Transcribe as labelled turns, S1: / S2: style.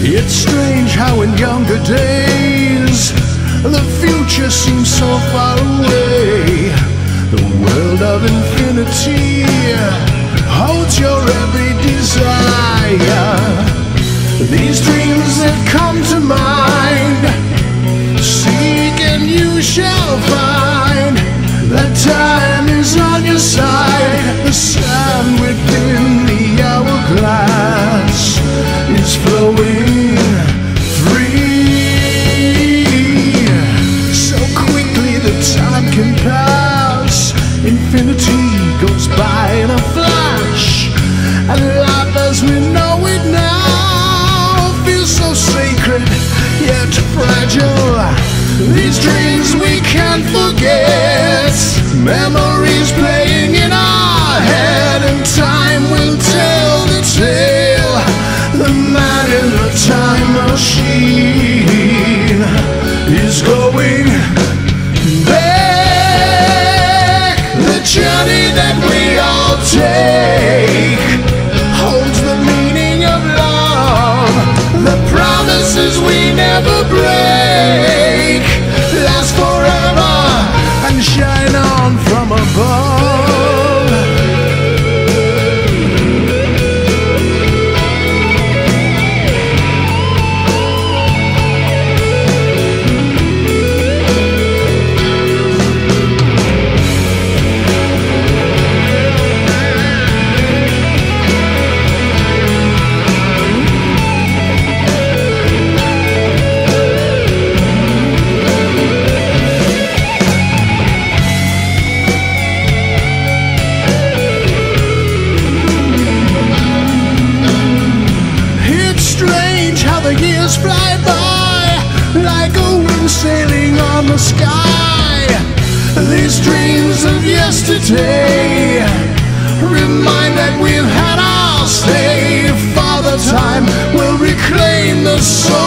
S1: It's strange how in younger days the future seems so far away. The world of infinity holds your every desire. These dreams that come to mind, seek and you shall find that time is on your side. The sand within the hourglass is flowing free. So quickly the time can pass. Infinity goes by in a flash, and life as we know it now feels so sacred yet fragile. These dreams we can't forget, memories playing in our head, and time will tell the tale. The man in the time machine is going back. The journey that we all take holds the meaning of love. The promises we never break last forever and shine on from above. The years fly by like a wind sailing on the sky. These dreams of yesterday remind that we've had our say. Father Time will reclaim the soul.